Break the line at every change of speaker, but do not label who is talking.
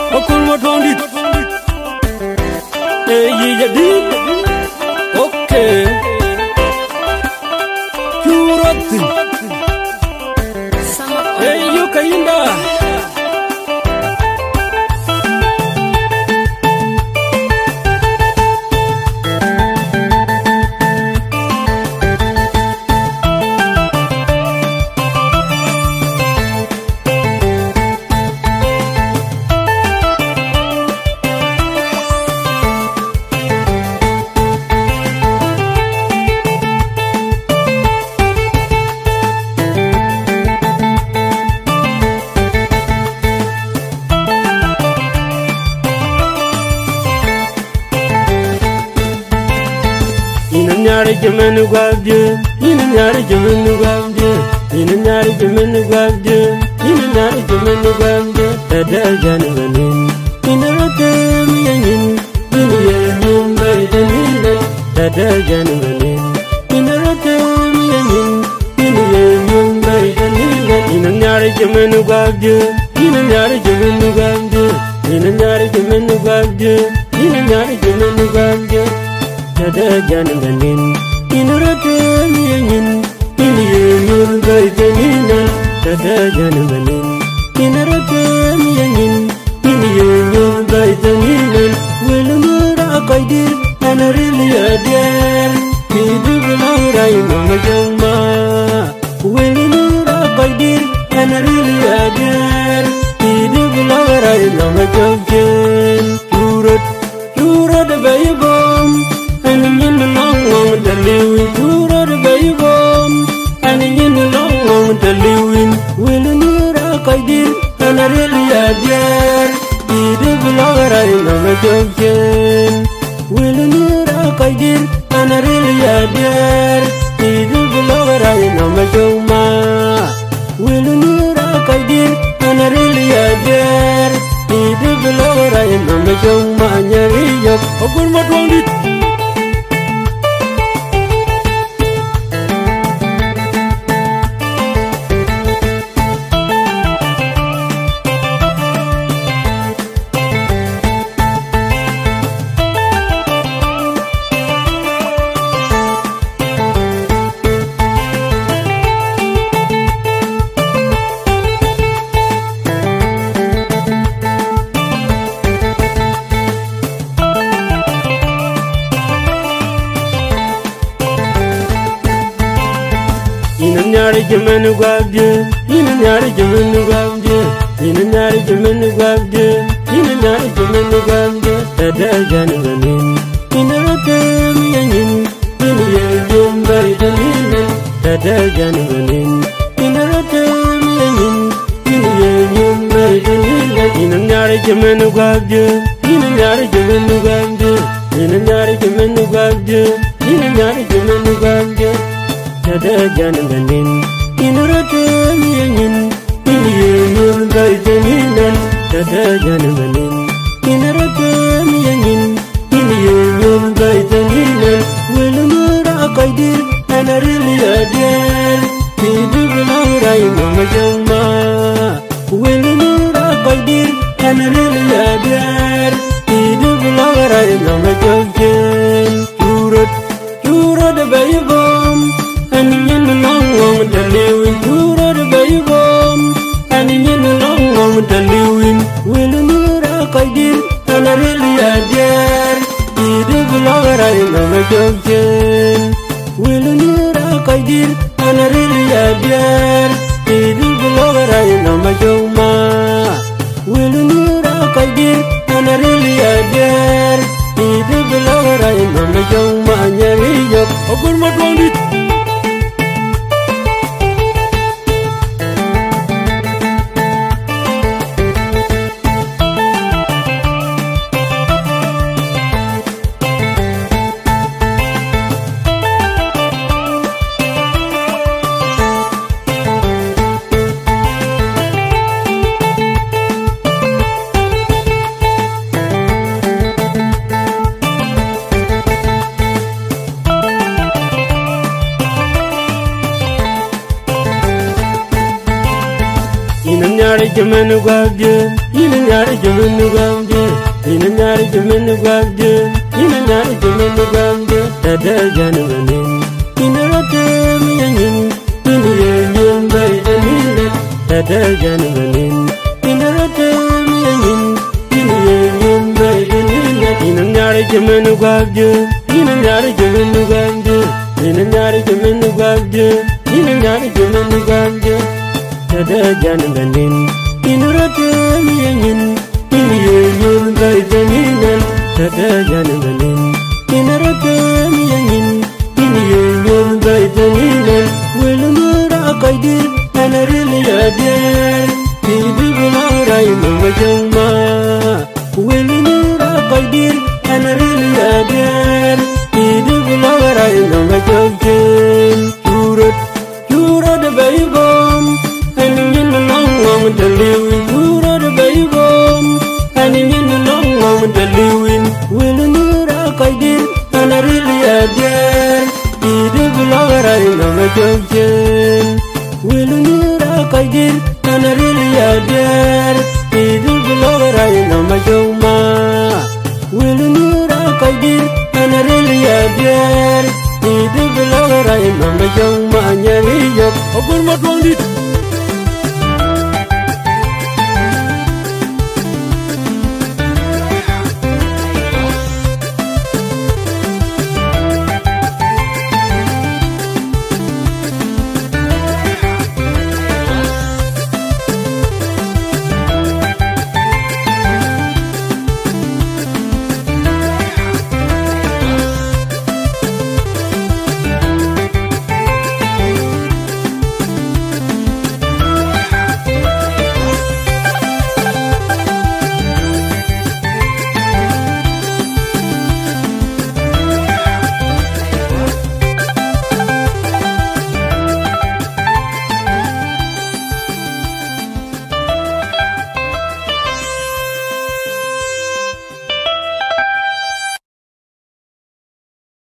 أكون مطوندي يجدي أوكي كورتي يوكايندا Nyari jamanu gwabje, ina nyari jamanu gwabje, ina nyari jamanu gwabje, ina nyari jamanu gwabje. Tada janvanin, ina ratem yanin, ina yanin baydanin. Tada janvanin, ina ratem yanin, ina yanin baydanin. Ina nyari jamanu gwabje, ina nyari jamanu gwabje, ina nyari jamanu gwabje, ina nyari jamanu gwabje. Tada janvanin, ina ratem yanin, ina yanin baydanin. Tada janvanin, ina ratem yanin, ina yanin baydanin. Wilmura qaydir, ana really adir, kidu bilawray mama jama. Wilmura qaydir, ana really adir, kidu bilawray mama jawjen. Urad bayibom. And in the long long the living tour of the baybom, and in the long long the living will near a kaidin, and a really a dear. Did the blogger I know a joke? Will near a kaidin, and a really a dear. Did the blogger I know a joke? Will near a kaidin, and a really a dear. Did the blogger I know a joke? Manya, a good one. Ina nyari jamanu gwabje, ina nyari jamanu gwabje, ina nyari jamanu gwabje, ina nyari jamanu gwabje. Tada janvanin, ina ratem yanin, ina yanin baydanin. Tada janvanin, ina ratem yanin, ina yanin baydanin. Ina nyari jamanu gwabje, ina nyari jamanu gwabje, ina nyari jamanu gwabje, ina nyari jamanu gwabje. Tada janvanin, ina ratem yanin, ina yanin baydanin. Tada janvanin, ina ratem yanin, ina yanin baydanin. Wilmura qaydir, ana really adir, kidu bilawray mama jama. Wilmura qaydir, ana really adir, kidu bilawray mama jawjen. Urad bayibom. And in the long long the living tour of the baybom, and in the long long the living will near a kaidin, and a really a dear. Did the blogger I know a joke? Will near a kaidin, and a really a dear. Did the blogger I know a joke? Will near a kaidin, and a really a dear. Did the blogger I know a joke? Manya, a good one. jaman gwabje ina nyari jaman gwabje ina nyari jaman gwabje ina nyari jaman gwabje tada janwanin ina rate miyanin ina yen bai anile tada janwanin ina rate miyanin ina yen bai anile ina nyari jaman gwabje ina nyari jaman gwabje ina nyari jaman gwabje ina nyari jaman gwabje tada janwanin ina rate miyanin ina yen bai anile tada janwanin ina rate miyanin ina yen bai anile welmura qaydir ana rilyadir tibi bularay mawajma welmura qaydir ana rilyadir tibi bularay mawajin yurad baybom anin long daliwin yurad baybom anin long daliwin welmura qaydir ana rilyadir tibi bularay mawajin welmura qaydir ana rilyadir tibi bularay mawajma welmura qaydir ana rilyadir tibi bularay mawajma nyariyok ogul matwangit